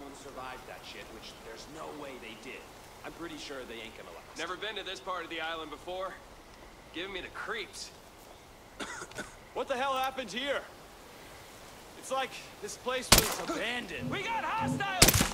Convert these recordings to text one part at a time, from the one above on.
clone survived that shit, which there's no way they did. I'm pretty sure they ain't gonna last. Never been to this part of the island before. Giving me the creeps. What the hell happened here? It's like this place was abandoned. We got hostiles!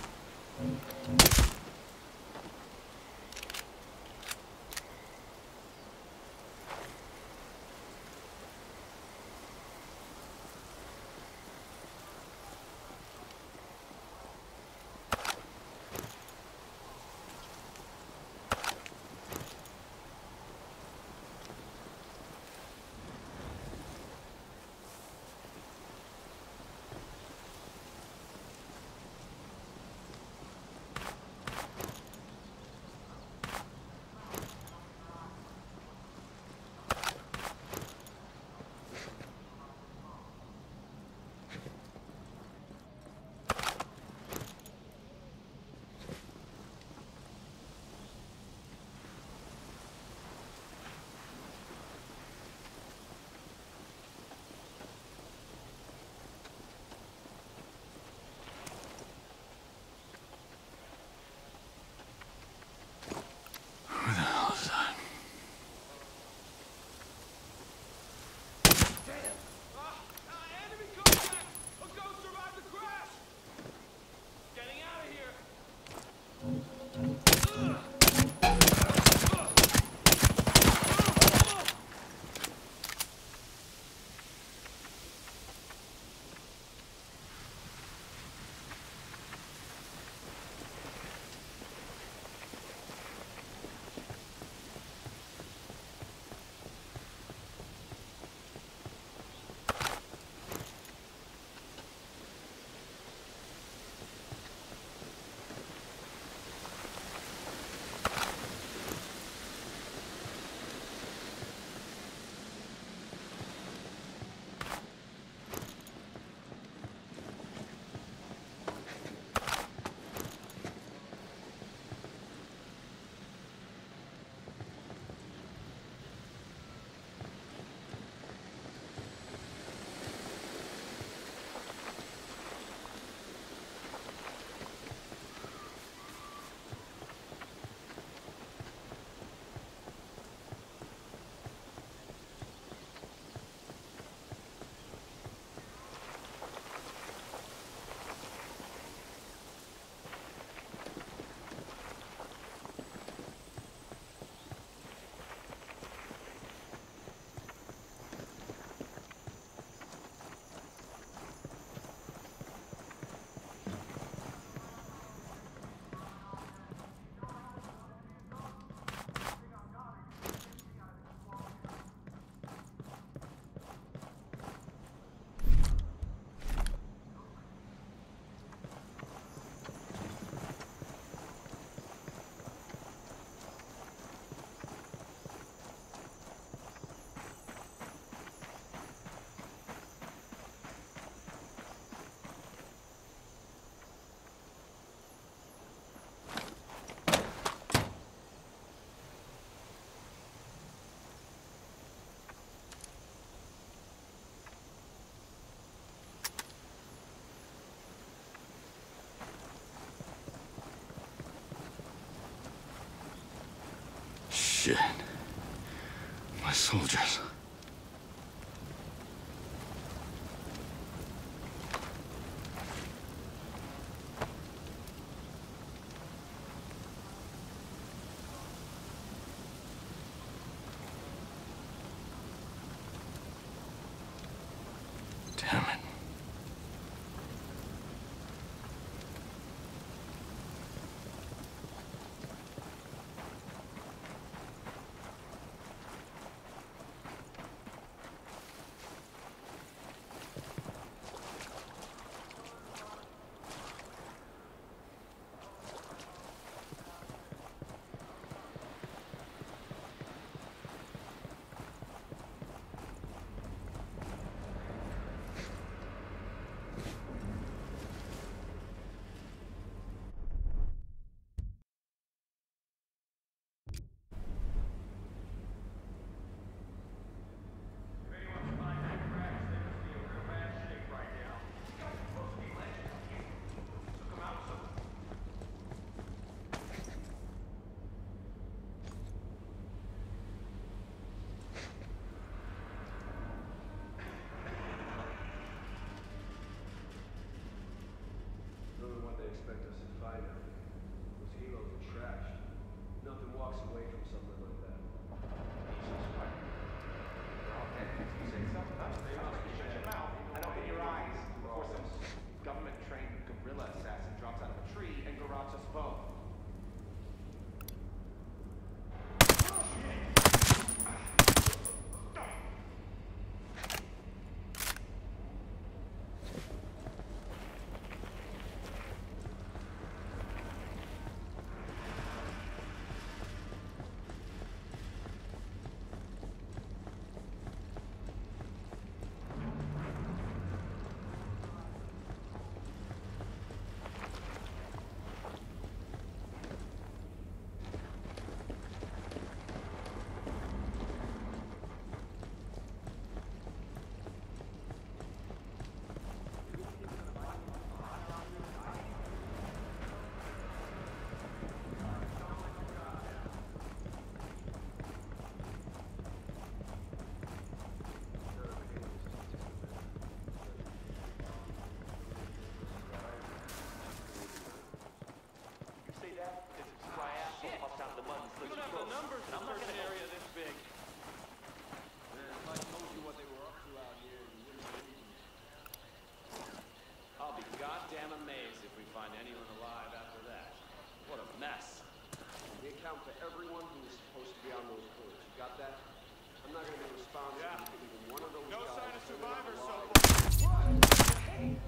Shit. My soldiers. Damn it. the numbers in a certain area this big. If I told you what they were up to out here, you wouldn't believe me. I'll be goddamn amazed if we find anyone alive after that. What a mess. We account for everyone who was supposed to be on those boards. You got that? I'm not going to be responsible for even one of those No guys sign of turning up survivors so alive. far.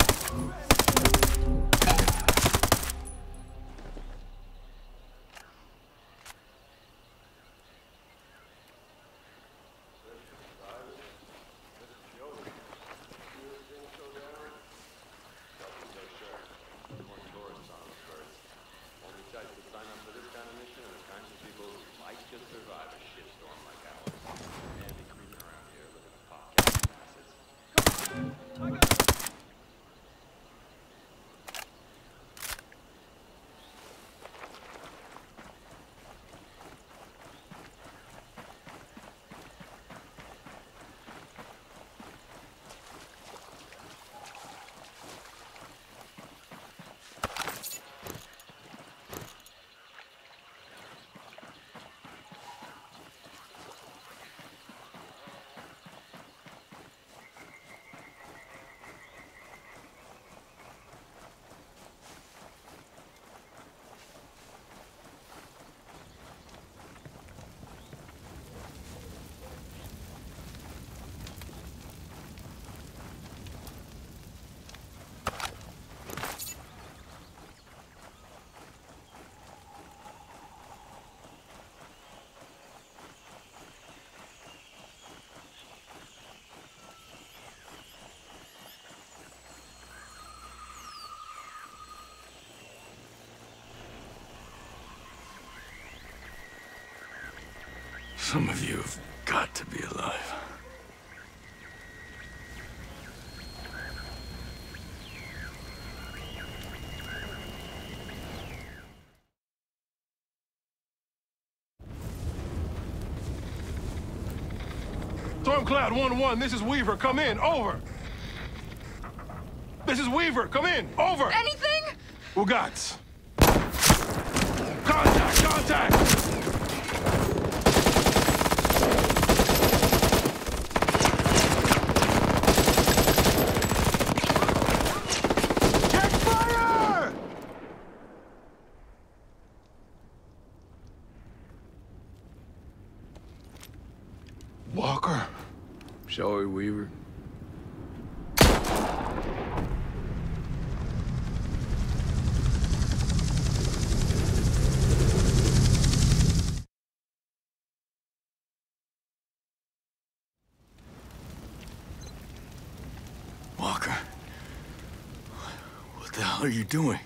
Some of you have got to be alive. Stormcloud 1-1, this is Weaver. Come in. Over. This is Weaver. Come in. Over. Anything? Ugats. Contact! Contact! Get fire! Walker. Shall we, Weaver? Walker. What the hell are you doing?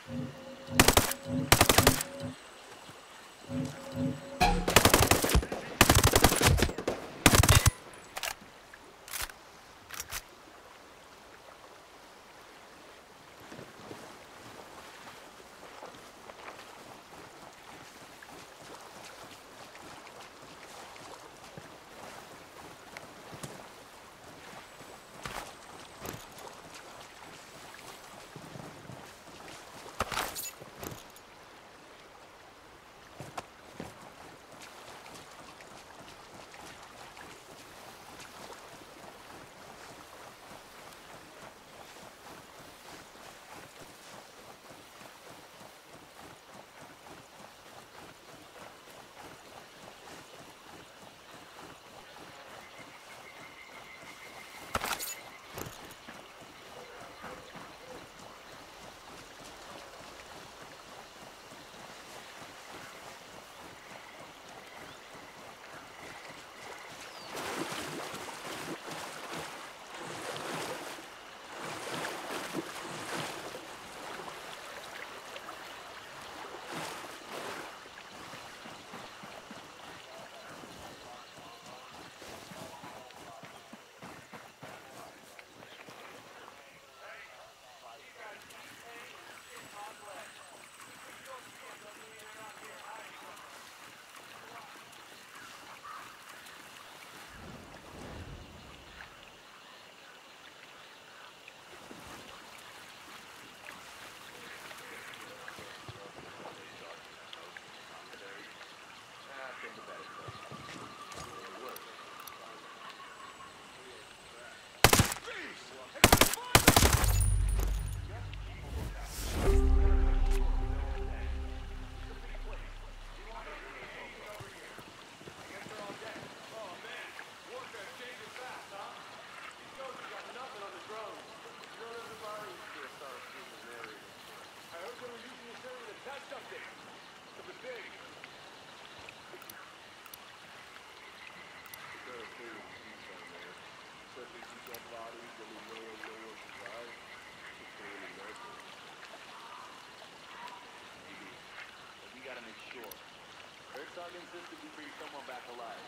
Ertzog insisted we bring someone back alive.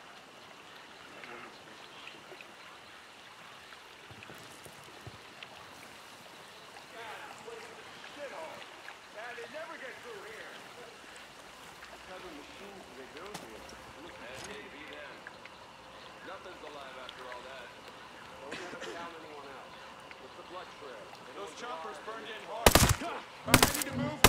Shithole! Man, they never get through here! What kind of machines do they build here? Maybe them. Nothing's alive after all that. Don't let us down anyone else. What's the blood trail? Those choppers burned in hard. Are you ready to move?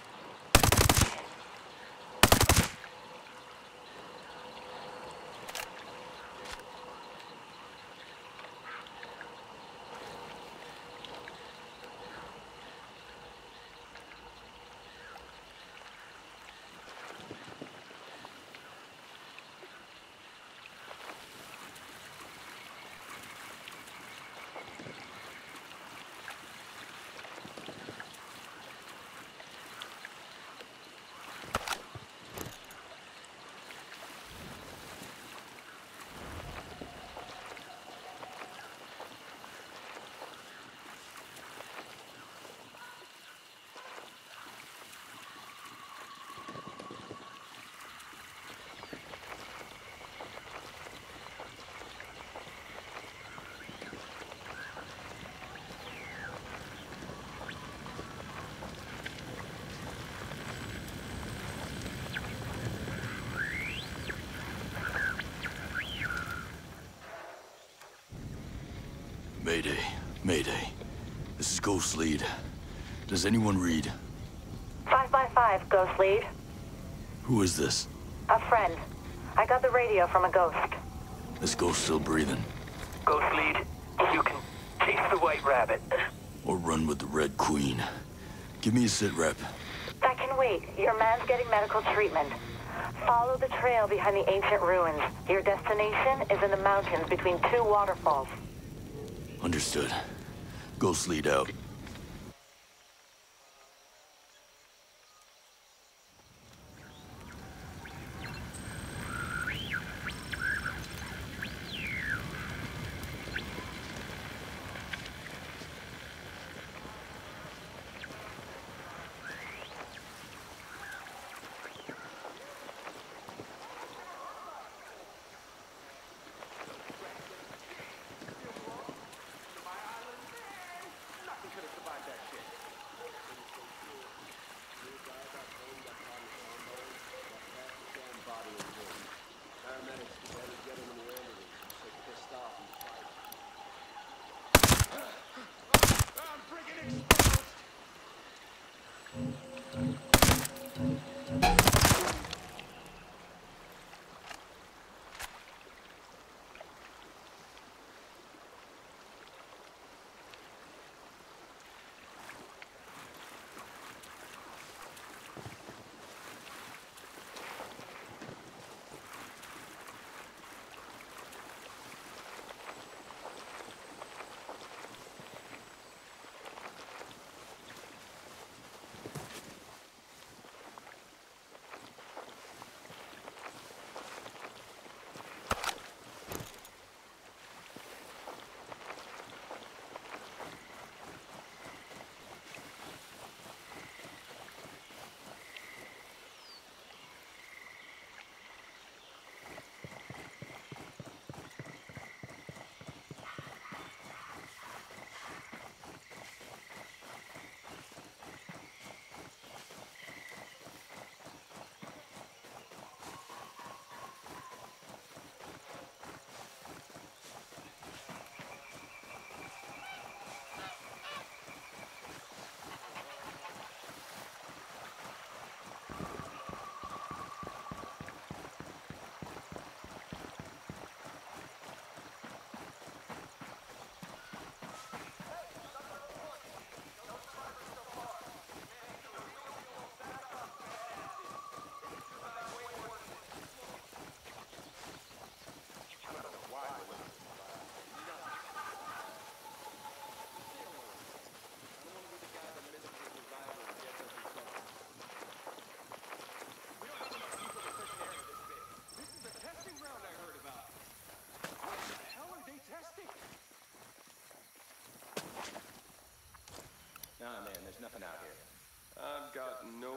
Mayday. Mayday. This is Ghost Lead. Does anyone read? 5x5, Ghost Lead. Who is this? A friend. I got the radio from a ghost. This ghost still breathing? Ghost Lead, you can chase the White Rabbit. Or run with the Red Queen? Give me a sit rep. That can wait. Your man's getting medical treatment. Follow the trail behind the ancient ruins. Your destination is in the mountains between two waterfalls. Understood. Ghost Lead out. Nah, man, there's nothing out here. I've got no...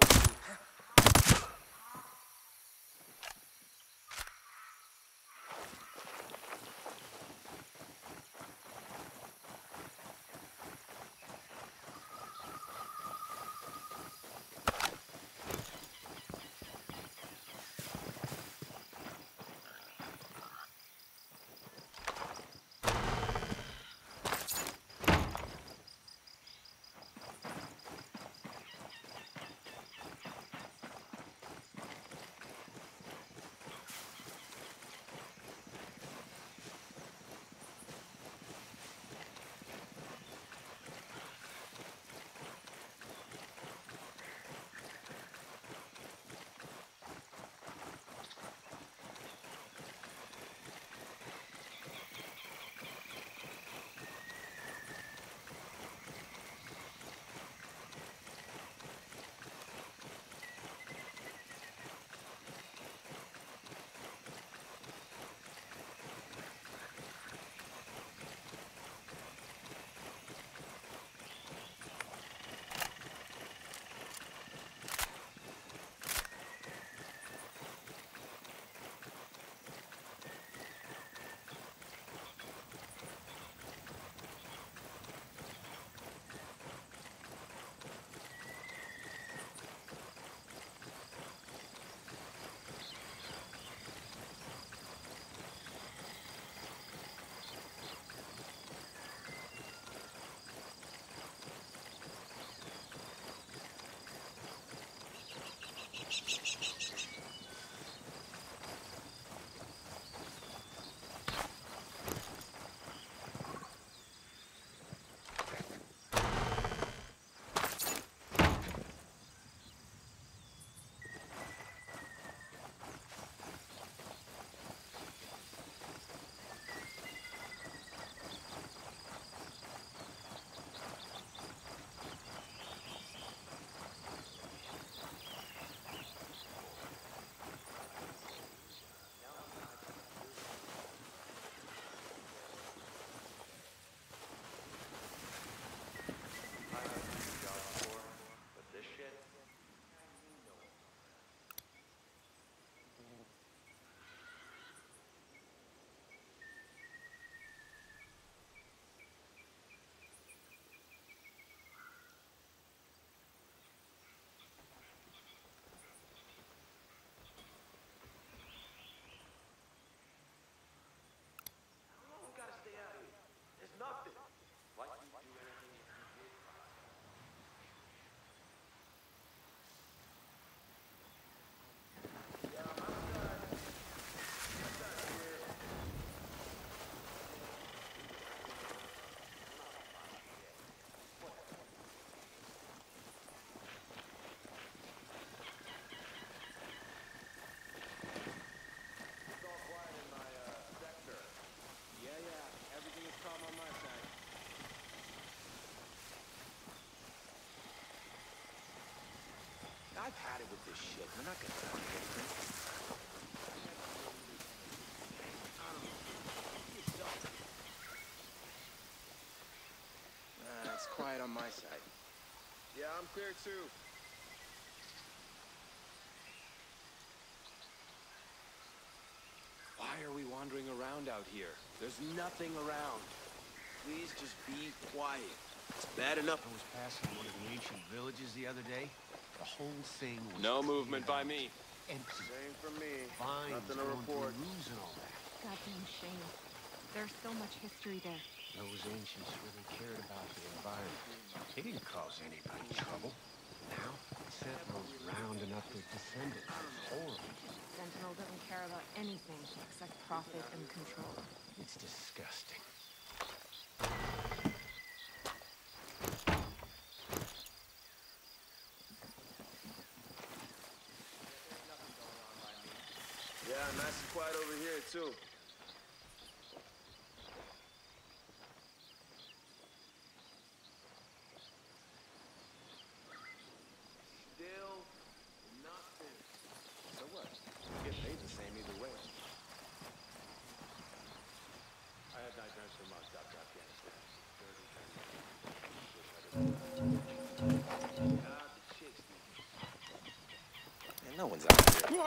I've had it with this shit. We're not gonna do anything. It's quiet on my side. Yeah, I'm clear too. Why are we wandering around out here? There's nothing around. Please just be quiet. It's bad enough. I was passing one of the ancient villages the other day. The whole thing was No movement by me. empty. Same for me. Vines Nothing to growing through report. roofs and all that. Goddamn shame. There's so much history there. Those ancients really cared about the environment. They didn't cause anybody trouble. Now, Sentinels rounding up their descendants. It's horrible. Sentinel doesn't care about anything except profit and control. It's disgusting. Yeah, nice and quiet over here too. Still nothing. So what? You get paid the same either way. I had nightmares from Afghanistan. 30 times. Man, no one's out here.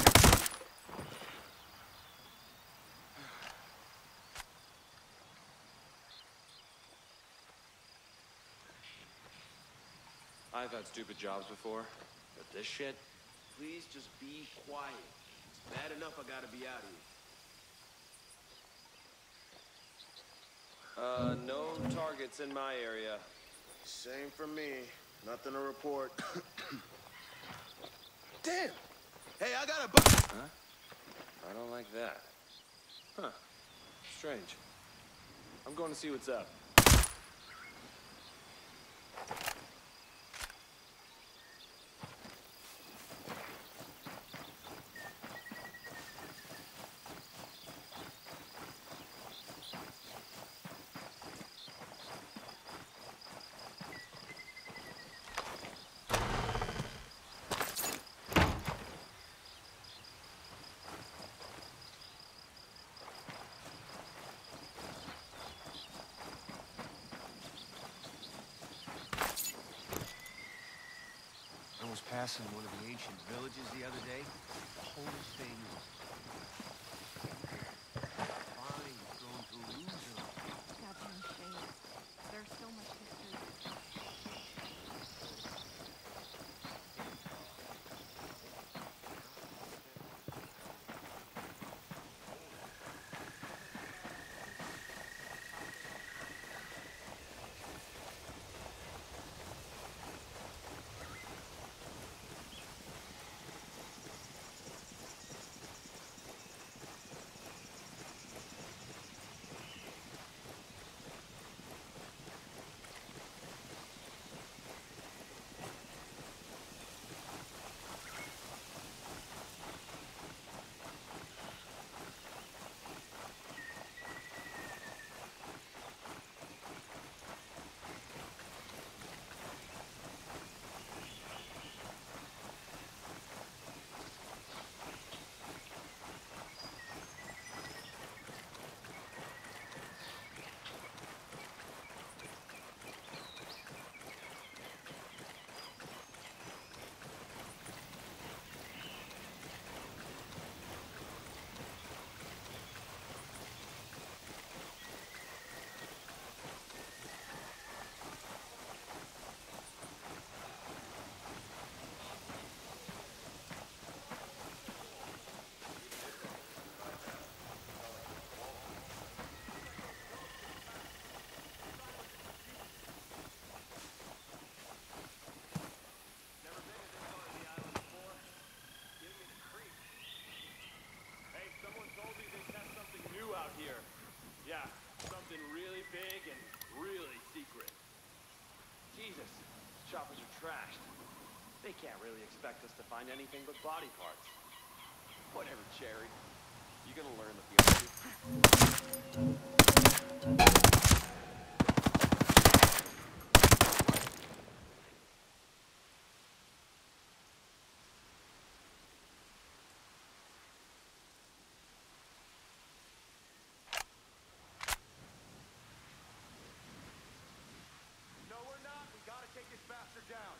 I've had stupid jobs before, but this shit? Please just be quiet. It's bad enough I gotta be out here. No targets in my area. Same for me. Nothing to report. Damn! Hey, I got a Huh? I don't like that. Huh. Strange. I'm going to see what's up. I was passing one of the ancient villages the other day. The whole thing was fine, thrown to illusion. Goddamn shame. There's so much history. Yeah, something really big and really secret. Jesus, choppers are trashed. They can't really expect us to find anything but body parts. Whatever, Cherry. You gonna learn the feeling. Take this bastard down.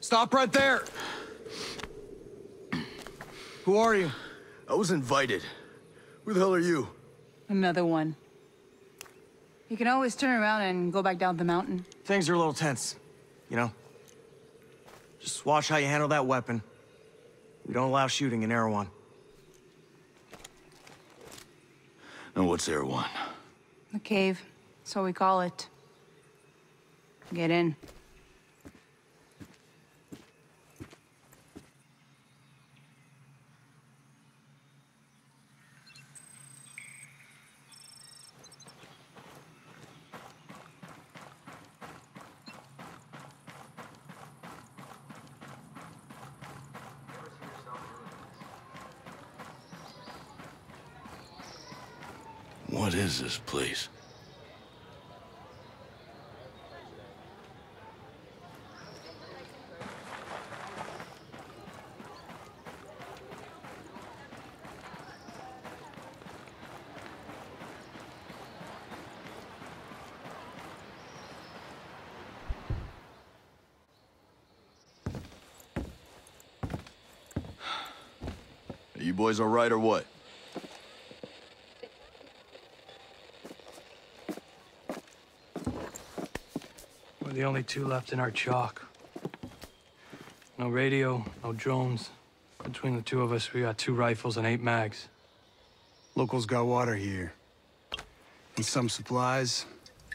Stop right there! Who are you? I was invited. Who the hell are you? Another one. You can always turn around and go back down the mountain. Things are a little tense, you know? Just watch how you handle that weapon. We don't allow shooting in Erewhon. And what's Erewhon? The cave. So we call it. Get in. What is this place? Are you boys all right or what? We're the only two left in our chalk. No radio, no drones. Between the two of us, we got 2 rifles and 8 mags. Locals got water here. And some supplies.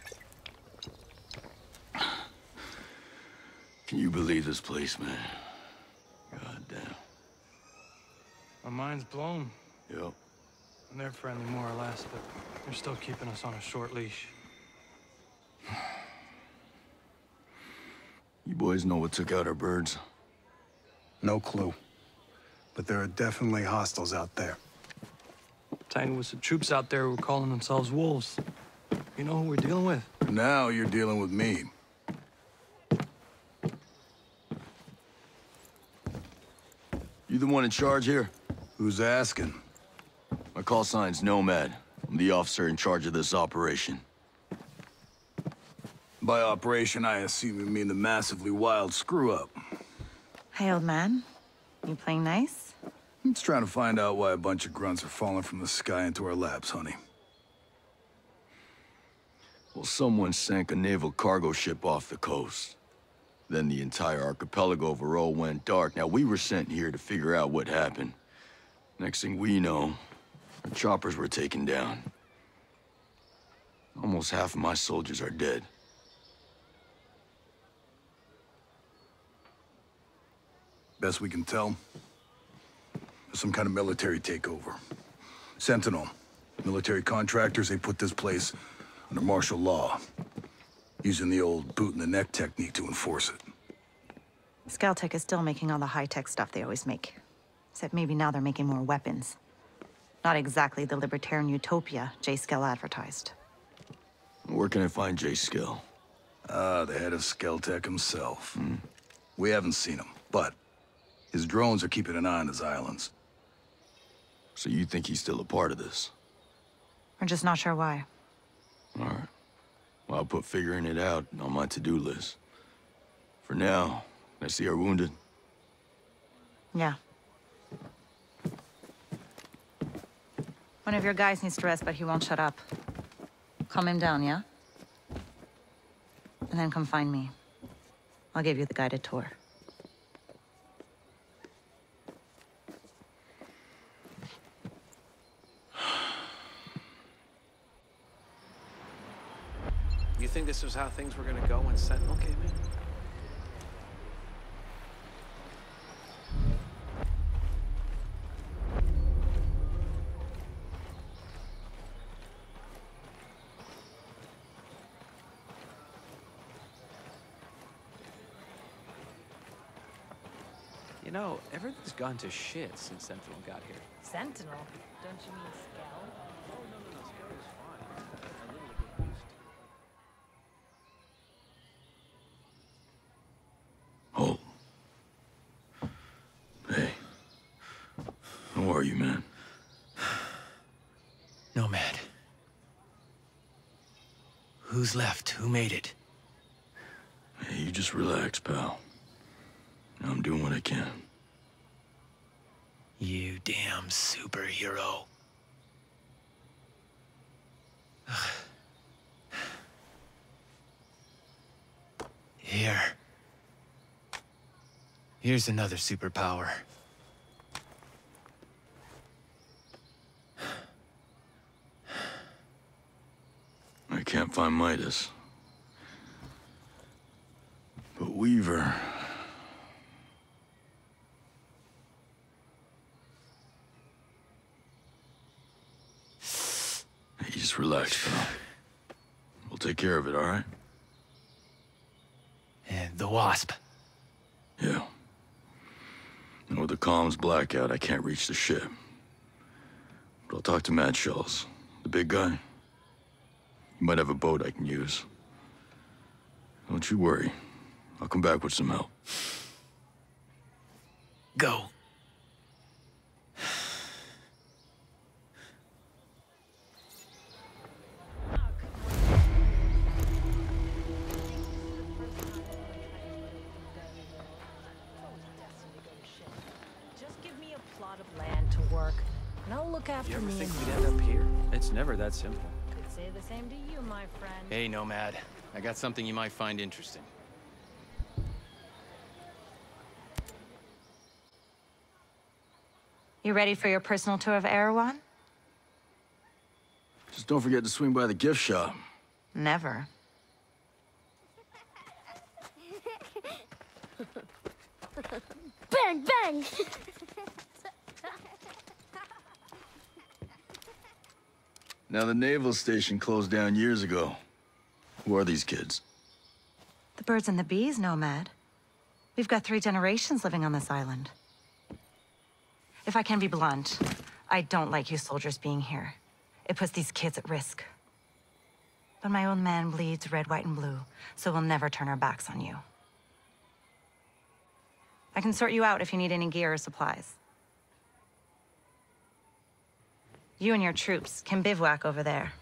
Can you believe this place, man? God damn. My mind's blown. Yep. And they're friendly more or less, but they're still keeping us on a short leash. You boys know what took out our birds? No clue. But there are definitely hostiles out there. Tangled with some troops out there who were calling themselves wolves. You know who we're dealing with? Now you're dealing with me. You the one in charge here? Who's asking? My call sign's Nomad. I'm the officer in charge of this operation. By operation, I assume you mean the massively wild screw-up. Hey, old man. You playing nice? I'm just trying to find out why a bunch of grunts are falling from the sky into our laps, honey. Well, someone sank a naval cargo ship off the coast. Then the entire archipelago of Varroa went dark. Now, we were sent here to figure out what happened. Next thing we know, our choppers were taken down. Almost half of my soldiers are dead. Best we can tell, there's some kind of military takeover. Sentinel, military contractors, they put this place under martial law, using the old boot-in-the-neck technique to enforce it. Scaltech is still making all the high-tech stuff they always make. Except maybe now they're making more weapons. Not exactly the libertarian utopia Jay Skell advertised. Where can I find Jay Skell? The head of Scaltech himself. We haven't seen him, but his drones are keeping an eye on his islands. So you think he's still a part of this? We're just not sure why. All right. Well, I'll put figuring it out on my to-do list. For now, I see our wounded. Yeah. One of your guys needs to rest, but he won't shut up. Calm him down, yeah? And then come find me. I'll give you the guided tour. You think this was how things were gonna go when Sentinel came in? You know, everything's gone to shit since Sentinel got here. Sentinel? Don't you mean Skell? Oh, no, Skell is fine. I literally get used to it. Oh. Hey. How are you, man? Nomad. Who's left? Who made it? Hey, you just relax, pal. I'm doing what I can. You damn superhero. Here's another superpower. I can't find Midas. But Weaver... Hey, just relax, pal. We'll take care of it, all right? And the Wasp. Yeah. And with the comms blackout, I can't reach the ship. But I'll talk to Mad Shells, the big guy. He might have a boat I can use. Don't you worry. I'll come back with some help. Go. Just give me a plot of land to work, and I'll look after You ever me think and we'd end up here? It's never that simple. Could say the same to you, my friend. Hey, Nomad. I got something you might find interesting. You ready for your personal tour of Erewhon? Just don't forget to swing by the gift shop. Never. Bang, bang! Now, the naval station closed down years ago. Who are these kids? The birds and the bees, Nomad. We've got 3 generations living on this island. If I can be blunt, I don't like you soldiers being here. It puts these kids at risk. But my old man bleeds red, white, and blue, so we'll never turn our backs on you. I can sort you out if you need any gear or supplies. You and your troops can bivouac over there.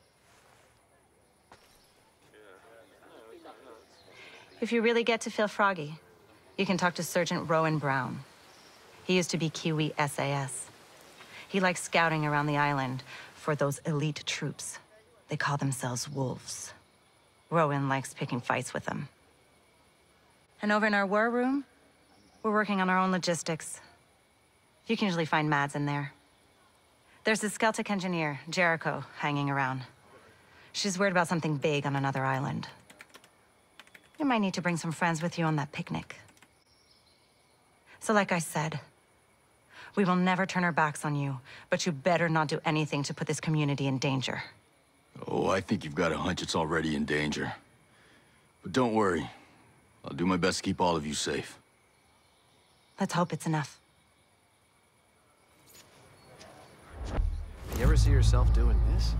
If you really get to feel froggy, you can talk to Sergeant Rowan Brown. He used to be Kiwi SAS. He likes scouting around the island for those elite troops. They call themselves Wolves. Rowan likes picking fights with them. And over in our war room, we're working on our own logistics. You can usually find Mads in there. There's this Celtic engineer, Jericho, hanging around. She's worried about something big on another island. You might need to bring some friends with you on that picnic. So like I said, we will never turn our backs on you, but you better not do anything to put this community in danger. Oh, I think you've got a hunch it's already in danger. But don't worry. I'll do my best to keep all of you safe. Let's hope it's enough. You ever see yourself doing this?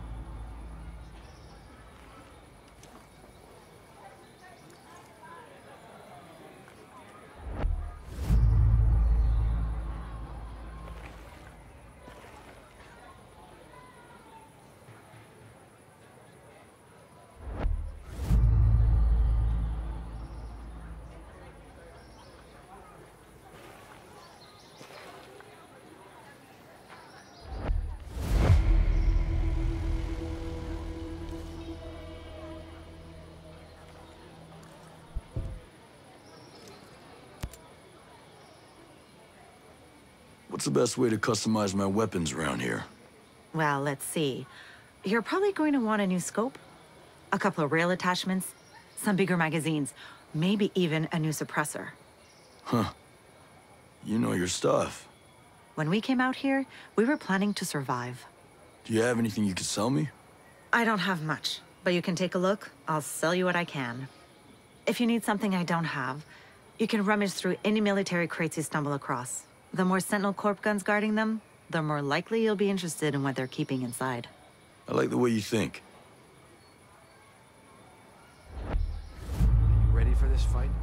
What's the best way to customize my weapons around here? Well, let's see. You're probably going to want a new scope, a couple of rail attachments, some bigger magazines, maybe even a new suppressor. Huh. You know your stuff. When we came out here, we were planning to survive. Do you have anything you could sell me? I don't have much, but you can take a look. I'll sell you what I can. If you need something I don't have, you can rummage through any military crates you stumble across. The more Sentinel Corp guns guarding them, the more likely you'll be interested in what they're keeping inside. I like the way you think. You ready for this fight?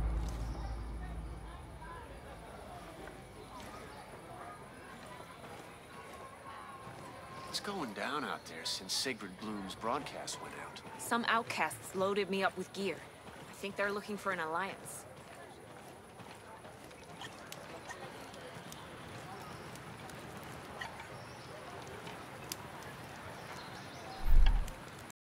What's going down out there since Sacred Bloom's broadcast went out? Some outcasts loaded me up with gear. I think they're looking for an alliance.